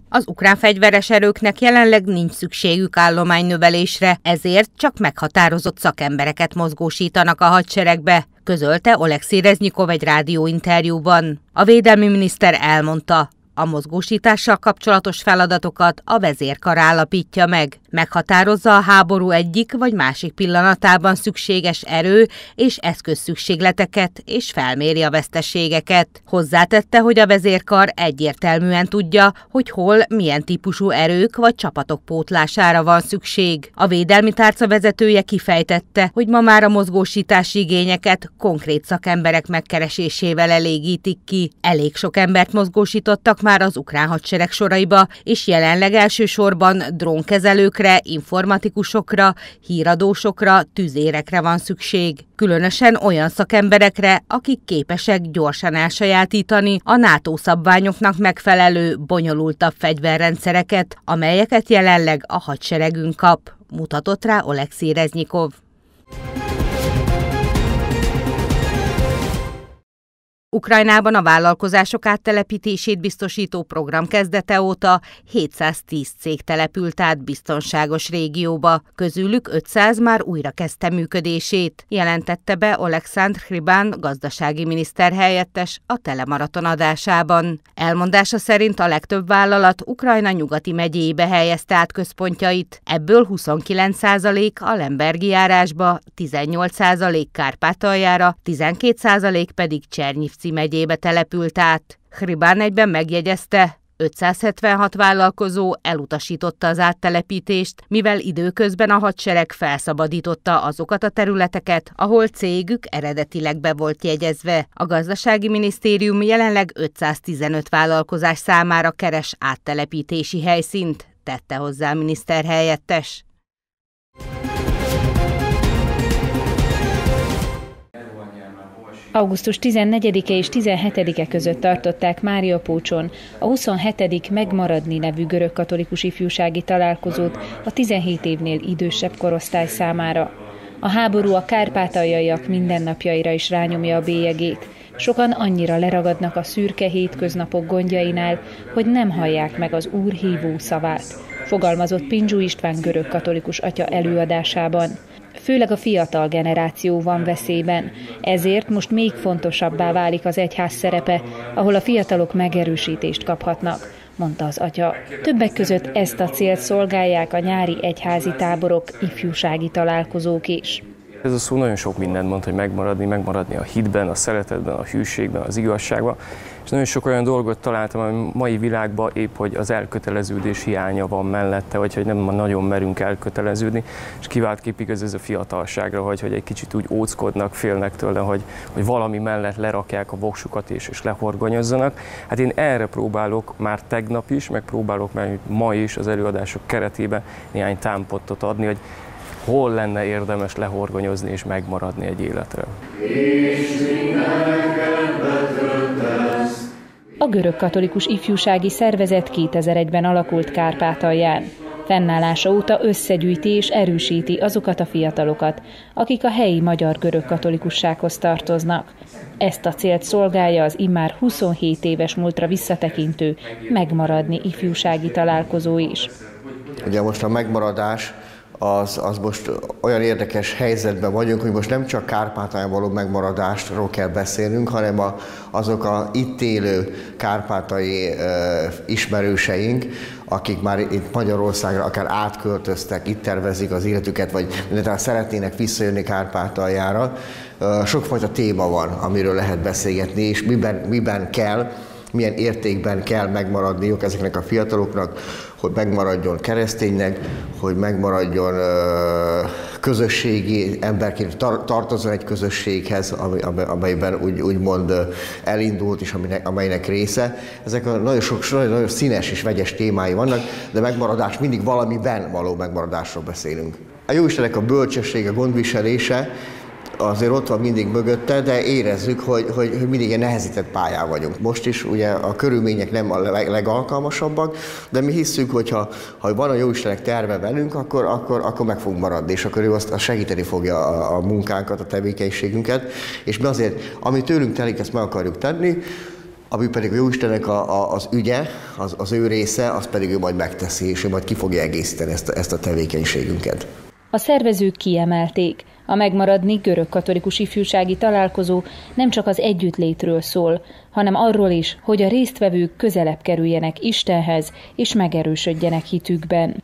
Az ukrán fegyveres erőknek jelenleg nincs szükségük állománynövelésre, ezért csak meghatározott szakembereket mozgósítanak a hadseregbe, közölte Oleksij Reznyikov egy rádióinterjúban. A védelmi miniszter elmondta, a mozgósítással kapcsolatos feladatokat a vezérkar állapítja meg. Meghatározza a háború egyik vagy másik pillanatában szükséges erő és eszközszükségleteket, és felméri a veszteségeket. Hozzátette, hogy a vezérkar egyértelműen tudja, hogy hol milyen típusú erők vagy csapatok pótlására van szükség. A védelmi tárca vezetője kifejtette, hogy ma már a mozgósítási igényeket konkrét szakemberek megkeresésével elégítik ki. Elég sok embert mozgósítottak már az ukrán hadsereg soraiba, és jelenleg elsősorban drónkezelőkre, informatikusokra, híradósokra, tüzérekre van szükség. Különösen olyan szakemberekre, akik képesek gyorsan elsajátítani a NATO szabványoknak megfelelő, bonyolultabb fegyverrendszereket, amelyeket jelenleg a hadseregünk kap, mutatott rá Oleksij Reznyikov. Ukrajnában a vállalkozások áttelepítését biztosító program kezdete óta 710 cég települt át biztonságos régióba, közülük 500 már újra kezdte működését, jelentette be Oleksandr Hriban gazdasági miniszter helyettes a Telemaraton adásában. Elmondása szerint a legtöbb vállalat Ukrajna nyugati megyéibe helyezte át központjait, ebből 29% a Lembergi járásba, 18% Kárpátaljára, 12% pedig Csernyivci megyébe települt át. Hriban egyben megjegyezte, 576 vállalkozó elutasította az áttelepítést, mivel időközben a hadsereg felszabadította azokat a területeket, ahol cégük eredetileg be volt jegyezve. A gazdasági minisztérium jelenleg 515 vállalkozás számára keres áttelepítési helyszínt, tette hozzá a miniszter helyettes. Augusztus 14-e és 17-e között tartották Máriupolcson a 27. Megmaradni nevű görögkatolikus ifjúsági találkozót a 17 évnél idősebb korosztály számára. A háború a kárpátaljaiak mindennapjaira is rányomja a bélyegét. Sokan annyira leragadnak a szürke hétköznapok gondjainál, hogy nem hallják meg az Úr hívó szavát, fogalmazott Pindzsú István görögkatolikus atya előadásában. Főleg a fiatal generáció van veszélyben, ezért most még fontosabbá válik az egyház szerepe, ahol a fiatalok megerősítést kaphatnak, mondta az atya. Többek között ezt a célt szolgálják a nyári egyházi táborok, ifjúsági találkozók is. Ez a szó nagyon sok mindent mond, hogy megmaradni a hitben, a szeretetben, a hűségben, az igazságban. És nagyon sok olyan dolgot találtam, ami mai világban épp, hogy az elköteleződés hiánya van mellette, vagy hogy nem nagyon merünk elköteleződni, és kivált képig ez a fiatalságra, hogy egy kicsit úgy óckodnak, félnek tőle, hogy valami mellett lerakják a voksukat és lehorgonyozzanak. Hát én erre próbálok már tegnap is, meg próbálok már ma is az előadások keretében néhány támpontot adni, hogy hol lenne érdemes lehorgonyozni és megmaradni egy életre. A görögkatolikus ifjúsági szervezet 2001-ben alakult Kárpátalján. Fennállása óta összegyűjti és erősíti azokat a fiatalokat, akik a helyi magyar görögkatolikussághoz tartoznak. Ezt a célt szolgálja az immár 27 éves múltra visszatekintő Megmaradni ifjúsági találkozó is. Ugye most a megmaradás az most olyan érdekes helyzetben vagyunk, hogy most nem csak Kárpátalján való megmaradásról kell beszélnünk, hanem azok a itt élő kárpátai ismerőseink, akik már itt Magyarországra akár átköltöztek, itt tervezik az életüket, vagy mindentől szeretnének visszajönni Kárpátaljára. Sokfajta téma van, amiről lehet beszélgetni, és miben kell, milyen értékben kell megmaradniuk ezeknek a fiataloknak, hogy megmaradjon kereszténynek, hogy megmaradjon közösségi emberként, tartozzon egy közösséghez, amelyben úgymond elindult és amelynek része. Ezek nagyon színes és vegyes témái vannak, de megmaradás mindig valamiben való megmaradásról beszélünk. A Jóistennek a bölcsessége, gondviselése azért ott van mindig mögötte, de érezzük, hogy mindig egy nehezített pályán vagyunk. Most is ugye a körülmények nem a legalkalmasabbak, de mi hisszük, hogy ha van a Jóistennek terve velünk, akkor meg fogunk maradni, és akkor ő azt segíteni fogja a munkánkat, a tevékenységünket, és mi azért, ami tőlünk telik, ezt meg akarjuk tenni, ami pedig a Jóistennek az ügye, az ő része, az pedig ő majd megteszi, és ő majd ki fogja egészíteni ezt a tevékenységünket. A szervezők kiemelték, a Megmaradni görögkatolikus ifjúsági találkozó nem csak az együttlétről szól, hanem arról is, hogy a résztvevők közelebb kerüljenek Istenhez és megerősödjenek hitükben.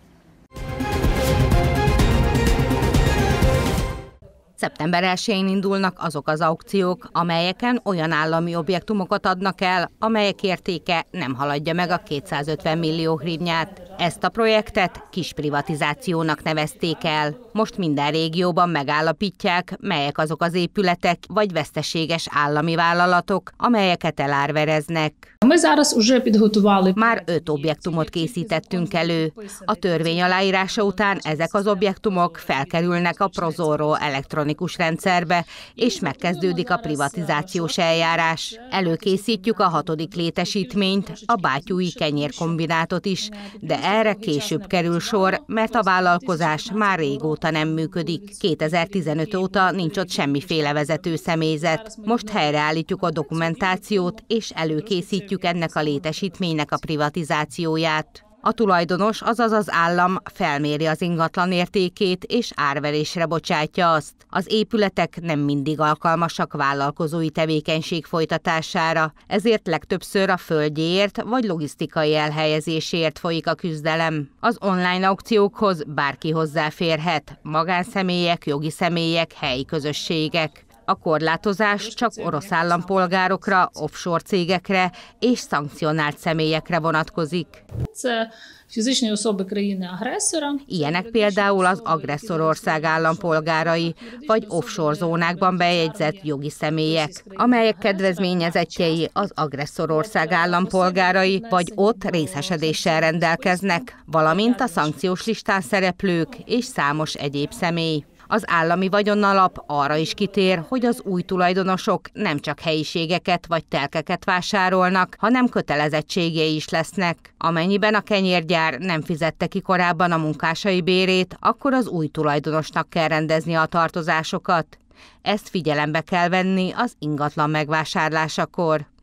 Szeptember 1-én indulnak azok az aukciók, amelyeken olyan állami objektumokat adnak el, amelyek értéke nem haladja meg a 250 millió hrivnyát. Ezt a projektet kis privatizációnak nevezték el. Most minden régióban megállapítják, melyek azok az épületek vagy veszteséges állami vállalatok, amelyeket elárvereznek. Már 5 objektumot készítettünk elő. A törvény aláírása után ezek az objektumok felkerülnek a Prozorro elektronikus rendszerbe, és megkezdődik a privatizációs eljárás. Előkészítjük a 6. létesítményt, a bátyúi kenyérkombinátot is, de erre később kerül sor, mert a vállalkozás már régóta nem működik. 2015 óta nincs ott semmiféle vezető személyzet. Most helyreállítjuk a dokumentációt, és előkészítjük ennek a létesítménynek a privatizációját. A tulajdonos, azaz az állam felméri az ingatlan értékét és árverésre bocsátja azt. Az épületek nem mindig alkalmasak vállalkozói tevékenység folytatására, ezért legtöbbször a földjéért vagy logisztikai elhelyezésért folyik a küzdelem. Az online aukciókhoz bárki hozzáférhet, magánszemélyek, jogi személyek, helyi közösségek. A korlátozás csak orosz állampolgárokra, offshore cégekre és szankcionált személyekre vonatkozik. Ilyenek például az agresszorország állampolgárai, vagy offshore zónákban bejegyzett jogi személyek, amelyek kedvezményezettjei az agresszorország állampolgárai, vagy ott részesedéssel rendelkeznek, valamint a szankciós listán szereplők és számos egyéb személy. Az állami vagyonalap arra is kitér, hogy az új tulajdonosok nem csak helyiségeket vagy telkeket vásárolnak, hanem kötelezettségei is lesznek. Amennyiben a kenyérgyár nem fizette ki korábban a munkásai bérét, akkor az új tulajdonosnak kell rendezni a tartozásokat. Ezt figyelembe kell venni az ingatlan megvásárlásakor.